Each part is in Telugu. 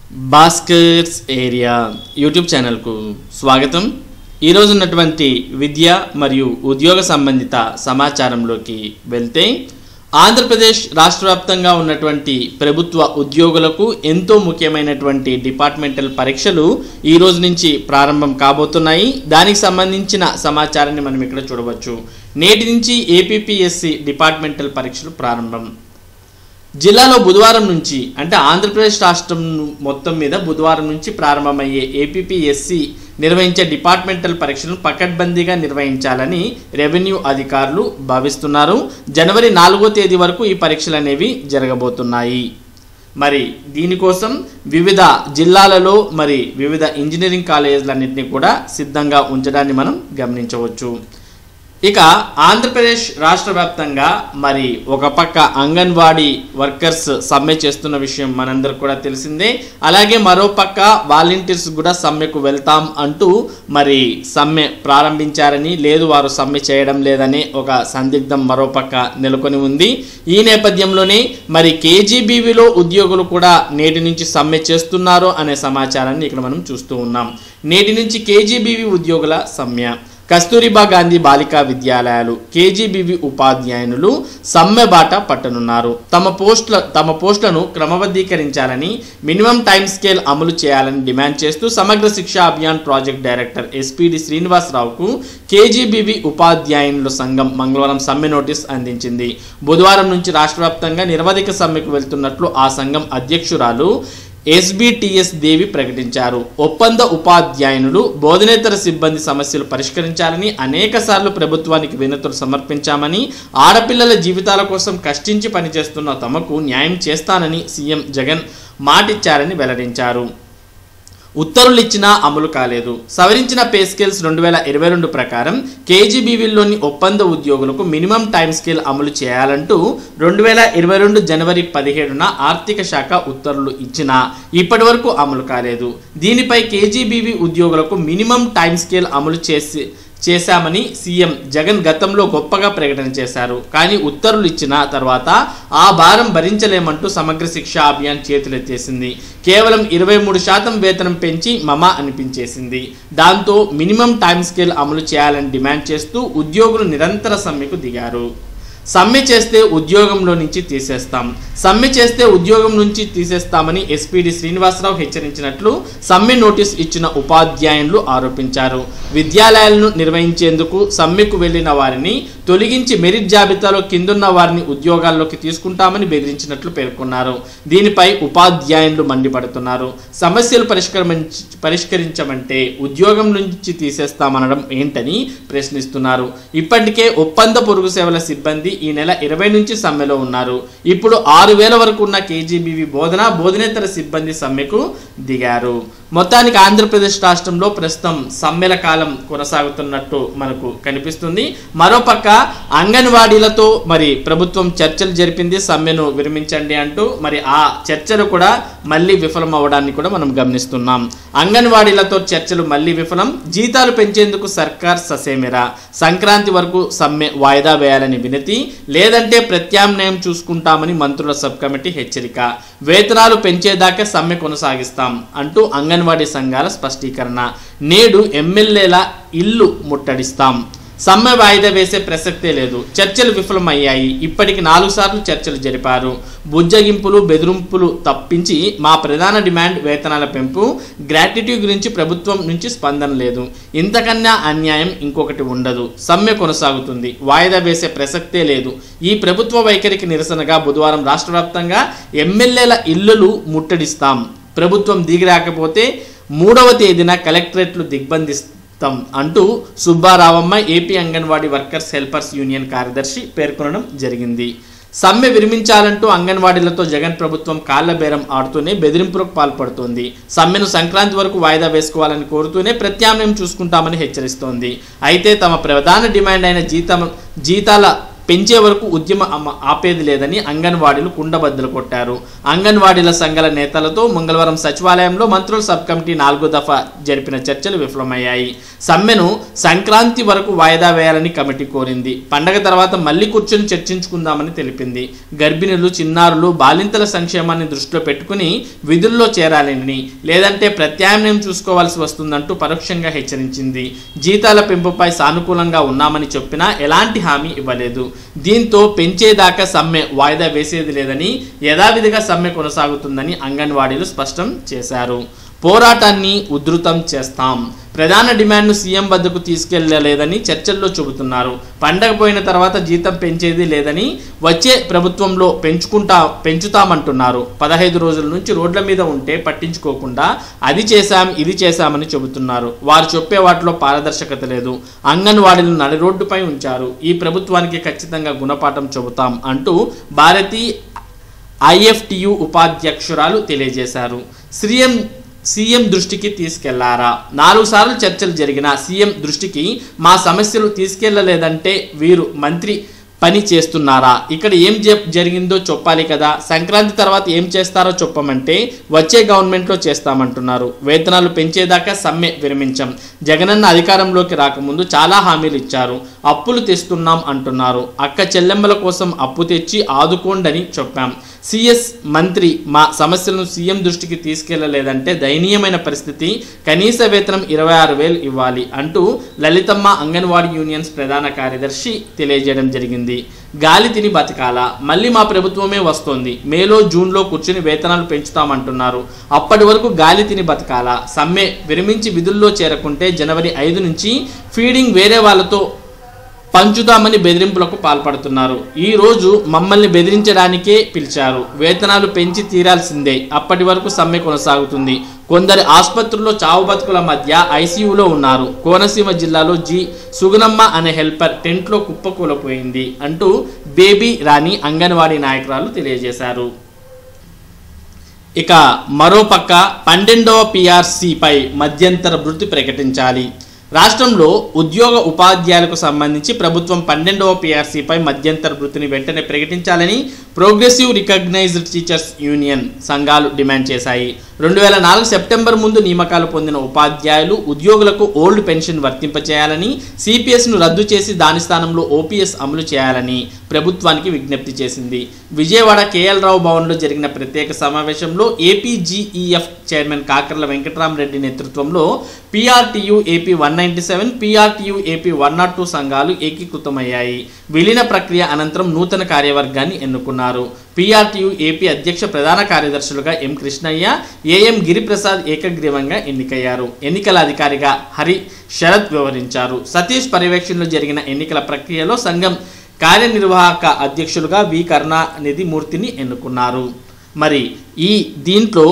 భాస్కర్స్ ఏరియా యూట్యూబ్ ఛానల్కు స్వాగతం. ఈరోజు ఉన్నటువంటి విద్య మరియు ఉద్యోగ సంబంధిత సమాచారంలోకి వెళ్తే, ఆంధ్రప్రదేశ్ రాష్ట్ర వ్యాప్తంగా ఉన్నటువంటి ప్రభుత్వ ఉద్యోగులకు ఎంతో ముఖ్యమైనటువంటి డిపార్ట్మెంటల్ పరీక్షలు ఈ రోజు నుంచి ప్రారంభం కాబోతున్నాయి. దానికి సంబంధించిన సమాచారాన్ని మనం ఇక్కడ చూడవచ్చు. నేటి నుంచి ఏపీపీఎస్సీ డిపార్ట్మెంటల్ పరీక్షలు ప్రారంభం. జిల్లాలో బుధవారం నుంచి, అంటే ఆంధ్రప్రదేశ్ రాష్ట్రం మొత్తం మీద బుధవారం నుంచి ప్రారంభమయ్యే ఏపీపీఎస్సీ నిర్వహించే డిపార్ట్మెంటల్ పరీక్షలను పకడ్బందీగా నిర్వహించాలని రెవెన్యూ అధికారులు భావిస్తున్నారు. జనవరి 4వ తేదీ వరకు ఈ పరీక్షలు అనేవి జరగబోతున్నాయి. మరి దీనికోసం వివిధ జిల్లాలలో వివిధ ఇంజనీరింగ్ కాలేజీలన్నింటినీ కూడా సిద్ధంగా ఉంచడాన్ని మనం గమనించవచ్చు. ఇక ఆంధ్రప్రదేశ్ రాష్ట్ర వ్యాప్తంగా ఒక పక్క అంగన్వాడీ వర్కర్స్ సమ్మె చేస్తున్న విషయం మనందరికి కూడా తెలిసిందే. అలాగే మరో పక్క వాలంటీర్స్ కూడా సమ్మెకు వెళ్తాం అంటూ సమ్మె ప్రారంభించారని, లేదు వారు సమ్మె చేయడం లేదని ఒక సందిగ్ధం మరో పక్క నెలకొని ఉంది. ఈ నేపథ్యంలోనే కేజీబీవీలో ఉద్యోగులు కూడా నేటి నుంచి సమ్మె చేస్తున్నారు అనే సమాచారాన్ని ఇక్కడ మనం చూస్తూ ఉన్నాం. నేటి నుంచి కేజీబీవీ ఉద్యోగుల సమ్మె. కస్తూరిబా గాంధీ బాలికా విద్యాలయాలు కేజీబీవీ ఉపాధ్యాయునులు సమ్మె బాట పట్టనున్నారు. తమ పోస్టులను క్రమబద్ధీకరించాలని, మినిమం టైం స్కేల్ అమలు చేయాలని డిమాండ్ చేస్తూ Samagra Shiksha Abhiyan project director SPD శ్రీనివాసరావుకు కేజీబీవీ ఉపాధ్యాయునుల సంఘం మంగళవారం సమ్మె నోటీస్ అందించింది. బుధవారం నుంచి రాష్ట్ర వ్యాప్తంగా నిరవధిక సమ్మెకు వెళ్తున్నట్లు ఆ సంఘం అధ్యక్షురాలు ఎస్బిటిఎస్ దేవి ప్రకటించారు. ఒప్పంద ఉపాధ్యాయునులు, బోధనేతర సిబ్బంది సమస్యలు పరిష్కరించాలని అనేకసార్లు ప్రభుత్వానికి వినతులు సమర్పించామని, ఆడపిల్లల జీవితాల కోసం కష్టించి పనిచేస్తున్న తమకు న్యాయం చేస్తానని సీఎం జగన్ మాటిచ్చారని వెల్లడించారు. ఉత్తర్వులు ఇచ్చినా అమలు కాలేదు. సవరించిన పే స్కేల్స్ 2022 ప్రకారం కేజీబీవీలోని ఒప్పంద ఉద్యోగులకు మినిమం టైం స్కేల్ అమలు చేయాలంటూ 2022 జనవరి 17న ఆర్థిక శాఖ ఉత్తర్వులు ఇచ్చినా ఇప్పటి వరకు అమలు కాలేదు. దీనిపై కేజీబీవీ ఉద్యోగులకు మినిమం టైం స్కేల్ అమలు చేశామని సీఎం జగన్ గతంలో గొప్పగా ప్రకటన చేశారు. కానీ ఉత్తర్వులు ఇచ్చిన తర్వాత ఆ భారం భరించలేమంటూ సమగ్ర శిక్షా అభియాన్ చేతులెత్తేసింది. కేవలం 23% వేతనం పెంచి మమా అనిపించేసింది. దాంతో మినిమం టైం స్కేల్ అమలు చేయాలని డిమాండ్ చేస్తూ ఉద్యోగులు నిరంతర సమ్మెకు దిగారు. సమ్మె చేస్తే ఉద్యోగంలో నుంచి తీసేస్తాం, సమ్మె చేస్తే ఉద్యోగం నుంచి తీసేస్తామని ఎస్పీడి శ్రీనివాసరావు హెచ్చరించినట్లు సమ్మె నోటీస్ ఇచ్చిన ఉపాధ్యాయులు ఆరోపించారు. విద్యాలయాలను నిర్వహించేందుకు సమ్మెకు వెళ్లిన వారిని తొలగించి మెరిట్ జాబితాలో కిందున్న వారిని ఉద్యోగాల్లోకి తీసుకుంటామని బెదిరించినట్లు పేర్కొన్నారు. దీనిపై ఉపాధ్యాయులు మండిపడుతున్నారు. సమస్యలు పరిష్కరించమంటే ఉద్యోగం నుంచి తీసేస్తామనడం ఏంటని ప్రశ్నిస్తున్నారు. ఇప్పటికే ఒప్పంద పొరుగు సేవల సిబ్బంది ఈ నెల 20 నుంచి సమ్మెలో ఉన్నారు. ఇప్పుడు 6000 వరకు ఉన్న కేజీబీవీ బోధనేతర సిబ్బంది సమ్మెకు దిగారు. మొత్తానికి ఆంధ్రప్రదేశ్ రాష్ట్రంలో ప్రస్తుతం సమ్మెల కాలం కొనసాగుతున్నట్టు మనకు కనిపిస్తుంది. మరోపక్క అంగన్వాడీలతో ప్రభుత్వం చర్చలు జరిపింది, సమ్మెను విరమించండి అంటూ. ఆ చర్చలు కూడా మళ్ళీ విఫలం అవడాన్ని కూడా మనం గమనిస్తున్నాం. అంగన్వాడీలతో చర్చలు మళ్ళీ విఫలం. జీతాలు పెంచేందుకు సర్కార్ ససేమిరా. సంక్రాంతి వరకు సమ్మె వాయిదా వేయాలని వినతి, లేదంటే ప్రత్యామ్నాయం చూసుకుంటామని మంత్రుల సబ్ కమిటీ హెచ్చరిక. వేతనాలు పెంచేదాకా సమ్మె కొనసాగిస్తాం అంటూ అంగన్వాడీ సంఘాల స్పష్టీకరణ. నేడు ఎమ్మెల్యేల ఇల్లు ముట్టడిస్తాం. సమ్మె వాయిదా వేసే ప్రసక్తే లేదు. చర్చలు విఫలమయ్యాయి. ఇప్పటికి 4 సార్లు చర్చలు జరిపారు. బుజ్జగింపులు, బెదిరింపులు తప్పించి మా ప్రధాన డిమాండ్ వేతనాల పెంపు, గ్రాట్యుటీ గురించి ప్రభుత్వం నుంచి స్పందన లేదు. ఇంతకన్నా అన్యాయం ఇంకొకటి ఉండదు. సమ్మె కొనసాగుతుంది. వాయిదా వేసే ప్రసక్తే లేదు. ఈ ప్రభుత్వ వైఖరికి నిరసనగా బుధవారం రాష్ట్ర వ్యాప్తంగా ఎమ్మెల్యేల ఇళ్లు ముట్టడిస్తాం. ప్రభుత్వం దిగిరాకపోతే 3వ తేదీన కలెక్టరేట్లు దిగ్బంధిస్తాం అంటూ Subbaravamma, AP anganwadi workers helpers union కార్యదర్శి పేర్కొనడం జరిగింది. సమ్మె విరమించాలంటూ అంగన్వాడీలతో జగన్ ప్రభుత్వం కాళ్ల బేరం ఆడుతూనే బెదిరింపులకు పాల్పడుతోంది. సమ్మెను సంక్రాంతి వరకు వాయిదా వేసుకోవాలని కోరుతూనే ప్రత్యామ్నాయం చూసుకుంటామని హెచ్చరిస్తోంది. అయితే తమ ప్రధాన డిమాండ్ అయిన జీతాల పెంచే వరకు ఉద్యమం ఆపేది లేదని అంగన్వాడీలు కుండబద్దలు కొట్టారు. అంగన్వాడీల సంఘాల నేతలతో మంగళవారం సచివాలయంలో మంత్రుల సబ్ కమిటీ 4వ దఫా జరిపిన చర్చలు విఫలమయ్యాయి. సమ్మెను సంక్రాంతి వరకు వాయిదా వేయాలని కమిటీ కోరింది. పండగ తర్వాత మళ్లీ కూర్చొని చర్చించుకుందామని తెలిపింది. గర్భిణులు, చిన్నారులు, బాలింతల సంక్షేమాన్ని దృష్టిలో పెట్టుకుని విధుల్లో చేరాలని, లేదంటే ప్రత్యామ్నాయం చూసుకోవాల్సి వస్తుందంటూ పరోక్షంగా హెచ్చరించింది. జీతాల పెంపుపై సానుకూలంగా ఉన్నామని చెప్పినా ఎలాంటి హామీ ఇవ్వలేదు. దీంతో పెంచేదాకా సమ్మె వాయిదా వేసేది లేదని, యథావిధిగా సమ్మె కొనసాగుతుందని అంగన్వాడీలు స్పష్టం చేశారు. పోరాటాన్ని ఉధృతం చేస్తాం. ప్రధాన డిమాండ్ను సీఎం వద్దకు తీసుకెళ్లలేదని చర్చల్లో చెబుతున్నారు. పండగ పోయిన తర్వాత జీతం పెంచేది లేదని, వచ్చే ప్రభుత్వంలో పెంచుతామంటున్నారు. 15 రోజుల నుంచి రోడ్ల మీద ఉంటే పట్టించుకోకుండా అది చేశాం ఇది చేశామని చెబుతున్నారు. వారు చెప్పే వాటిలో పారదర్శకత లేదు. అంగన్వాడీలను నడి రోడ్డుపై ఉంచారు. ఈ ప్రభుత్వానికి ఖచ్చితంగా గుణపాఠం చెబుతాం అంటూ భారతీ IFTU ఉపాధ్యక్షురాలు తెలియజేశారు. సీఎం దృష్టికి తీసుకెళ్లారా? 4 సార్లు చర్చలు జరిగిన సీఎం దృష్టికి మా సమస్యలు తీసుకెళ్లలేదంటే వీరు మంత్రి పని చేస్తున్నారా? ఇక్కడ ఏం జరిగిందో చెప్పాలి కదా. సంక్రాంతి తర్వాత ఏం చేస్తారో చెప్పమంటే వచ్చే గవర్నమెంట్లో చేస్తామంటున్నారు. వేతనాలు పెంచేదాకా సమ్మె విరమించాం. జగనన్న అధికారంలోకి రాకముందు చాలా హామీలు ఇచ్చారు. అప్పులు తెస్తున్నాం అంటున్నారు. అక్క చెల్లెమ్మల కోసం అప్పు తెచ్చి ఆదుకోండని చెప్పాం. సిఎస్ మంత్రి మా సమస్యలను సీఎం దృష్టికి తీసుకెళ్లలేదంటే దయనీయమైన పరిస్థితి. కనీస వేతనం 26,000 ఇవ్వాలి అంటూ లలితమ్మ అంగన్వాడీ యూనియన్స్ ప్రధాన కార్యదర్శి తెలియజేయడం జరిగింది. గాలి తిని బతకాలా? మళ్ళీ మా ప్రభుత్వమే వస్తోంది. మేలో జూన్లో కూర్చుని వేతనాలు పెంచుతామంటున్నారు. అప్పటి వరకు గాలి తిని బతకాలా? సమ్మె విరమించి విధుల్లో చేరకుంటే జనవరి 5 నుంచి ఫీడింగ్ వేరే వాళ్ళతో పంచుతామని బెదిరింపులకు పాల్పడుతున్నారు. ఈ రోజు మమ్మల్ని బెదిరించడానికే పిలిచారు. వేతనాలు పెంచి తీరాల్సిందే. అప్పటి వరకు సమ్మె కొనసాగుతుంది. కొందరు ఆసుపత్రుల్లో చావు బతుకుల మధ్య ICUలో ఉన్నారు. కోనసీమ జిల్లాలో సుగుణమ్మ అనే హెల్పర్ టెంట్లో కుప్పకూలపోయింది అంటూ బేబీ రాణి అంగన్వాడీ నాయకురాలు తెలియజేశారు. ఇక మరోపక్క 12వ PRCపై మధ్యంతర భృతి ప్రకటించాలి. రాష్ట్రంలో ఉద్యోగ ఉపాధ్యాయులకు సంబంధించి ప్రభుత్వం 12వ PRCపై మధ్యంతర భృతిని వెంటనే ప్రకటించాలని ప్రోగ్రెసివ్ రికగ్నైజ్డ్ టీచర్స్ యూనియన్ సంఘాలు డిమాండ్ చేశాయి. 2004 సెప్టెంబర్ ముందు నియామకాలు పొందిన ఉపాధ్యాయులు, ఉద్యోగులకు ఓల్డ్ పెన్షన్ వర్తింపచేయాలని, CPSను రద్దు చేసి దాని స్థానంలో OPS అమలు చేయాలని ప్రభుత్వానికి విజ్ఞప్తి చేసింది. విజయవాడ KL రావు భవన్లో జరిగిన ప్రత్యేక సమావేశంలో APGEF చైర్మన్ కాకర్ల వెంకటరామరెడ్డి నేతృత్వంలో PRTU AP 197, PRTU AP 102 సంఘాలు ఏకీకృతమయ్యాయి. విలీన ప్రక్రియ అనంతరం నూతన కార్యవర్గాన్ని ఎన్నుకున్నారు. PRTU AP అధ్యక్ష ప్రధాన కార్యదర్శులుగా M కృష్ణయ్య, AM గిరిప్రసాద్ ఏకగ్రీవంగా ఎన్నికయ్యారు. ఎన్నికల అధికారిగా హరి శరత్ వ్యవహరించారు. సతీష్ పర్యవేక్షణలో జరిగిన ఎన్నికల ప్రక్రియలో సంఘం కార్యనిర్వాహక అధ్యక్షులుగా V కరుణానిధి మూర్తిని ఎన్నుకున్నారు. మరి దీంట్లో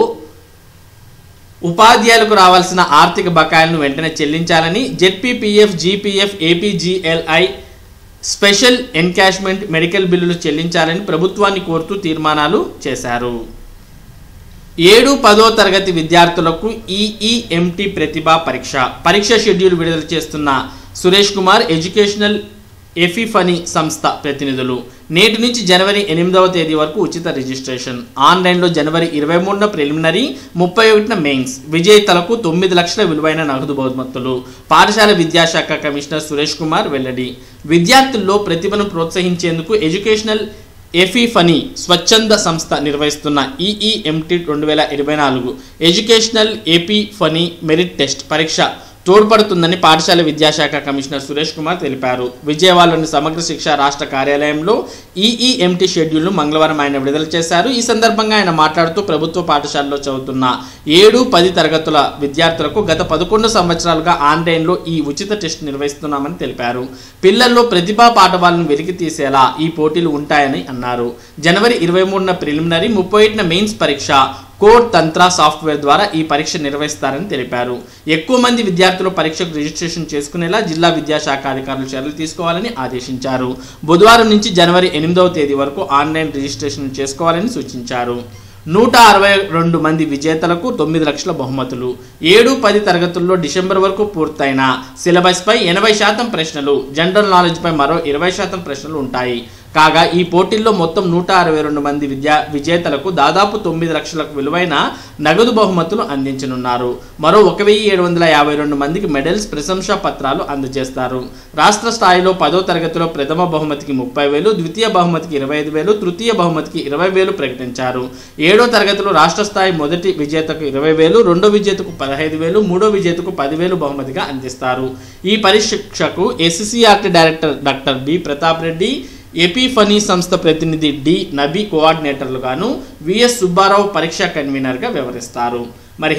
ఉపాధ్యాయులకు రావాల్సిన ఆర్థిక బకాయిలను వెంటనే చెల్లించాలని ZPPF, GPF, APGLI special encashment medical బిల్లులు చెల్లించాలని ప్రభుత్వాన్ని కోరుతూ తీర్మానాలు చేశారు. 7-10వ తరగతి విద్యార్థులకు EEMT ప్రతిభా పరీక్ష షెడ్యూల్ విడుదల చేస్తున్న సురేష్ కుమార్ ఎడ్యుకేషనల్ ఎఫిఫనీ సంస్థ ప్రతినిధులు నేటి నుంచి జనవరి 8వ తేదీ వరకు ఉచిత రిజిస్ట్రేషన్. ఆన్లైన్లో జనవరి 23న ప్రిలిమినరీ, 31న మెయిన్స్. విజేతలకు 9 లక్షల విలువైన నగదు బహుమతులు. పాఠశాల విద్యాశాఖ కమిషనర్ సురేష్ కుమార్ వెల్లడి. విద్యార్థుల్లో ప్రతిభను ప్రోత్సహించేందుకు ఎడ్యుకేషనల్ ఎఫిఫనీ స్వచ్ఛంద సంస్థ నిర్వహిస్తున్న EEMT 2024 Educational Epiphany Merit Test పరీక్ష తోడ్పడుతుందని పాఠశాల విద్యాశాఖ కమిషనర్ సురేష్ కుమార్ తెలిపారు. విజయవాడలోని సమగ్ర శిక్ష రాష్ట్ర కార్యాలయంలో EEMT షెడ్యూల్ను మంగళవారం ఆయన విడుదల చేశారు. ఈ సందర్భంగా ఆయన మాట్లాడుతూ ప్రభుత్వ పాఠశాలలో చదువుతున్న 7-10 తరగతుల విద్యార్థులకు గత 11 సంవత్సరాలుగా ఆన్లైన్లో ఈ ఉచిత టెస్ట్ నిర్వహిస్తున్నామని తెలిపారు. పిల్లల్లో ప్రతిభా పాఠవాలను వెలికి తీసేలా ఈ పోటీలు ఉంటాయని అన్నారు. జనవరి 23న ప్రిలిమినరీ, 31న మెయిన్స్ పరీక్ష కోడ్ తంత్ర సాఫ్ట్వేర్ ద్వారా ఈ పరీక్ష నిర్వహిస్తారని తెలిపారు. ఎక్కువ మంది విద్యార్థులు పరీక్షకు రిజిస్ట్రేషన్ చేసుకునేలా జిల్లా విద్యాశాఖ అధికారులు చర్యలు తీసుకోవాలని ఆదేశించారు. బుధవారం నుంచి జనవరి 8వ తేదీ వరకు ఆన్లైన్ రిజిస్ట్రేషన్ చేసుకోవాలని సూచించారు. 162 మంది విజేతలకు 9 లక్షల బహుమతులు. 7-10 తరగతుల్లో డిసెంబర్ వరకు పూర్తయిన సిలబస్పై 80% ప్రశ్నలు, జనరల్ నాలెడ్జ్పై మరో 20% ప్రశ్నలు ఉంటాయి. కాగా ఈ పోటీల్లో మొత్తం 162 మంది విజేతలకు దాదాపు 9 లక్షలకు విలువైన నగదు బహుమతులు అందించనున్నారు. మరో 1752 మందికి మెడల్స్, ప్రశంసా పత్రాలు అందజేస్తారు. రాష్ట్ర స్థాయిలో 10వ తరగతిలో ప్రథమ బహుమతికి 30,000, ద్వితీయ బహుమతికి 25,000, తృతీయ బహుమతికి 20,000 ప్రకటించారు. 7వ తరగతిలో రాష్ట్ర స్థాయి మొదటి విజేతకు 20,000, రెండో విజేతకు 15,000, మూడో విజేతకు 10,000 బహుమతిగా అందిస్తారు. ఈ పరీక్షకు SCERT director doctor B Pratap Reddy, Epiphany సంస్థ ప్రతినిధి డి నబీ కోఆర్డినేటర్లుగాను, విఎస్ సుబ్బారావు పరీక్షా కన్వీనర్గా వ్యవహరిస్తారు. మరి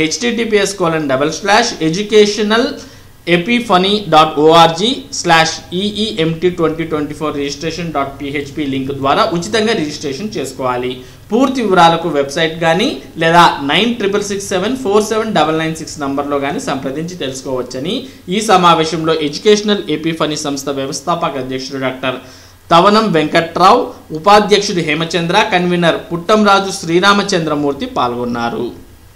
https://educational.epiphany.org/EEMT2024 registration.php లింక్ ద్వారా ఉచితంగా రిజిస్ట్రేషన్ చేసుకోవాలి. పూర్తి వివరాలకు వెబ్సైట్ కానీ లేదా 9667479996 నంబర్లో కానీ సంప్రదించి తెలుసుకోవచ్చని ఈ సమావేశంలో ఎడ్యుకేషనల్ ఎపిఫనీ సంస్థ వ్యవస్థాపక అధ్యక్షుడు డాక్టర్ తవనం వెంకట్రావు, ఉపాధ్యక్షుడు హేమచంద్ర, కన్వీనర్ పుట్టంరాజు శ్రీరామచంద్రమూర్తి పాల్గొన్నారు.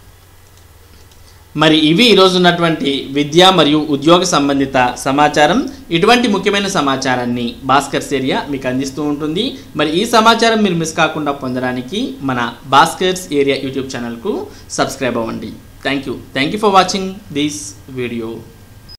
మరి ఇవి ఈరోజు ఉన్నటువంటి విద్య మరియు ఉద్యోగ సంబంధిత సమాచారం. ఇటువంటి ముఖ్యమైన సమాచారాన్ని భాస్కర్స్ ఏరియా మీకు అందిస్తూ ఉంటుంది. మరి ఈ సమాచారం మీరు మిస్ కాకుండా పొందడానికి మన భాస్కర్స్ ఏరియా యూట్యూబ్ ఛానల్కు సబ్స్క్రైబ్ అవ్వండి. Thank you for watching this video.